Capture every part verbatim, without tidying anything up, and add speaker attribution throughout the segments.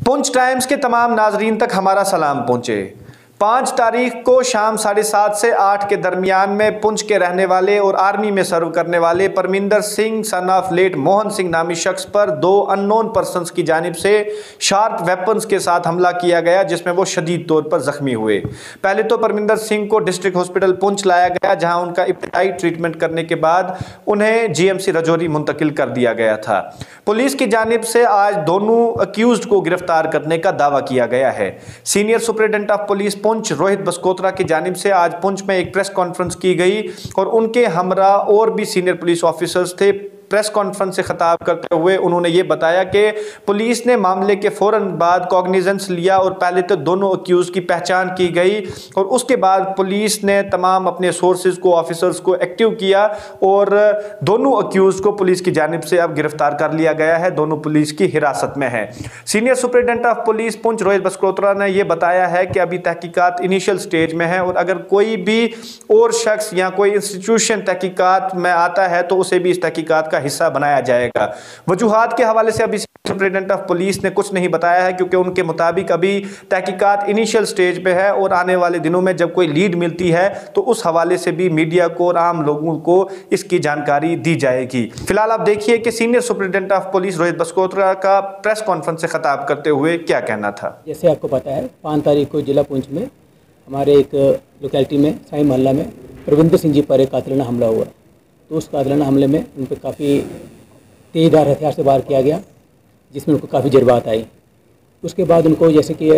Speaker 1: Poonch times के तमाम नाजरीन तक हमारा सलाम पहुंचे। पाँच तारीख को शाम साढ़े सात से आठ के दरमियान में पुंछ के रहने वाले और आर्मी में सर्व करने वाले Parminder Singh son of late Mohan Singh नामी शख्स पर दो अननोन पर्सन्स की जानिब से शार्प वेपन्स के साथ हमला किया गया, जिसमें वो शदीद तौर पर जख्मी हुए। पहले तो परमिंदर सिंह को डिस्ट्रिक्ट हॉस्पिटल पुंछ लाया गया, जहां उनका इब्तदाई ट्रीटमेंट करने के बाद उन्हें जीएमसी रजौरी मुंतकिल कर दिया गया था। पुलिस की जानिब से आज दोनों अक्यूज्ड को गिरफ्तार करने का दावा किया गया है। Senior superintendent of police Poonch Rohit Baskotra की जानिब से आज पुंछ में एक प्रेस कॉन्फ्रेंस की गई और उनके हमरा और भी सीनियर पुलिस ऑफिसर्स थे। प्रेस कॉन्फ्रेंस से खिताब करते हुए उन्होंने ये बताया कि पुलिस ने मामले के फौरन बाद कॉग्निजेंस लिया और पहले तो दोनों अक्यूज की पहचान की गई और उसके बाद पुलिस ने तमाम अपने सोर्सेज को, ऑफिसर्स को एक्टिव किया और दोनों अक्यूज को पुलिस की जानिब से अब गिरफ्तार कर लिया गया है। दोनों पुलिस की हिरासत में है। Senior superintendent of police Poonch Rohit Baskotra ने यह बताया है कि अभी तहकीकात इनिशियल स्टेज में है और अगर कोई भी और शख्स या कोई इंस्टीट्यूशन तहकीकात में आता है तो उसे भी इस तहकीकात हिस्सा बनाया जाएगा। वजूहात के हवाले से अभी सुपरिटेंडेंट ऑफ पुलिस ने कुछ नहीं बताया है, क्योंकि उनके मुताबिक अभी तहकीकात इनिशियल स्टेज पे है और आने वाले दिनों में जब कोई लीड मिलती है तो उस हवाले से भी मीडिया को और आम लोगों को इसकी जानकारी दी जाएगी। फिलहाल आप देखिए कि senior superintendent of police Rohit Baskotra का प्रेस कॉन्फ्रेंस से खिताब करते हुए क्या कहना था।
Speaker 2: जैसे आपको पता है, पाँच तारीख को जिला पुंछ में हमारे एक लोकेलिटी में साई मोहल्ला में परमिंदर सिंह जी पर एक कातिलाना हमला हुआ। तो उस कातिलाना हमले में उन पर काफ़ी तेज़दार हथियार से वार किया गया, जिसमें उनको काफ़ी जज्बात आई। उसके बाद उनको जैसे कि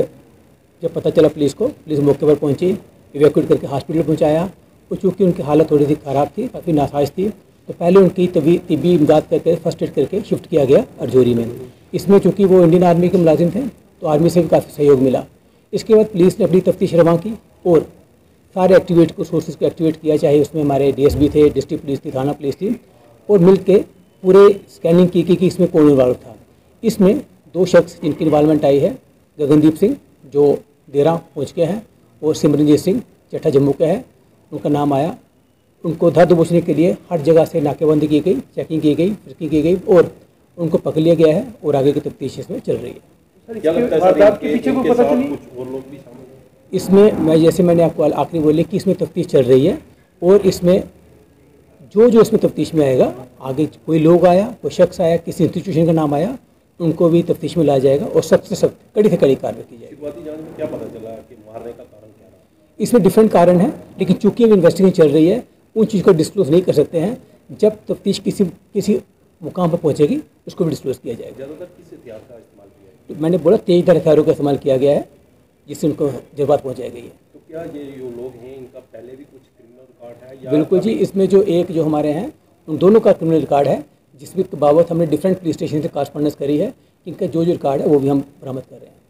Speaker 2: जब पता चला पुलिस को, पुलिस मौके पर पहुंची, इवैक्यूएट करके हॉस्पिटल पहुंचाया। और चूँकि उनकी हालत थोड़ी सी ख़राब थी, काफ़ी नासाज थी, तो पहले उनकी तबी तिब्बी इमदाद करके फर्स्ट एड करके शिफ्ट किया गया रजौरी में। इसमें चूँकि वो इंडियन आर्मी के मुलाजिम थे तो आर्मी से भी काफ़ी सहयोग मिला। इसके बाद पुलिस ने अपनी तफ्तीश रवां की और सारे एक्टिवेट को सोर्सेज को एक्टिवेट किया, चाहे उसमें हमारे डीएसपी थे, डिस्ट्रिक्ट पुलिस थी, थाना पुलिस थी, और मिल के पूरे स्कैनिंग की कि इसमें कौन इन्वॉल्व था। इसमें दो शख्स जिनकी इन्वॉल्वमेंट आई है, गगनदीप सिंह जो देरा पहुँच के हैं और सिमरनजीत सिंह चट्ठा जम्मू के हैं, उनका नाम आया। उनको धर दबोचने के लिए हर जगह से नाकेबंदी की गई, चेकिंग की गई, फ्रिकिंग की गई और उनको पकड़ लिया गया है और आगे की तफ्तीश इसमें चल रही है। इसमें मैं जैसे मैंने आपको आखिरी बोली कि इसमें तफ्तीश चल रही है और इसमें जो जो इसमें तफ्तीश में आएगा, आगे कोई लोग आया, कोई शख्स आया, किसी इंस्टीट्यूशन का नाम आया, उनको भी तफ्तीश में लाया जाएगा और सख्त से सख्त, कड़ी से कड़ी कार्रवाई की जाएगी।
Speaker 3: क्या पता चला कि मारने का कारण क्या रहा?
Speaker 2: इसमें डिफरेंट कारण है, लेकिन चूंकि अब इन्वेस्टिगेशन चल रही है, उन चीज़ को डिस्क्लोज नहीं कर सकते हैं। जब तफ्तीश किसी किसी मुकाम पर पहुँचेगी उसको भी डिस्क्लोज किया जाएगा।
Speaker 3: ज़्यादातर किस हथियार का इस्तेमाल किया है?
Speaker 2: तो मैंने बोला तेज़दार हथियारों का इस्तेमाल किया गया है, जिससे उनको जज्बात पहुँचाई गई है।
Speaker 3: तो क्या ये जो लोग हैं इनका पहले भी कुछ क्रिमिनल रिकॉर्ड है या?
Speaker 2: बिल्कुल जी, इसमें जो एक जो हमारे हैं उन दोनों का क्रिमिनल रिकॉर्ड है, जिसके बाबत हमने डिफरेंट पुलिस स्टेशन से कॉरस्पॉन्डेंस करी है। इनका जो जो रिकॉर्ड है वो भी हम बरामद कर रहे हैं।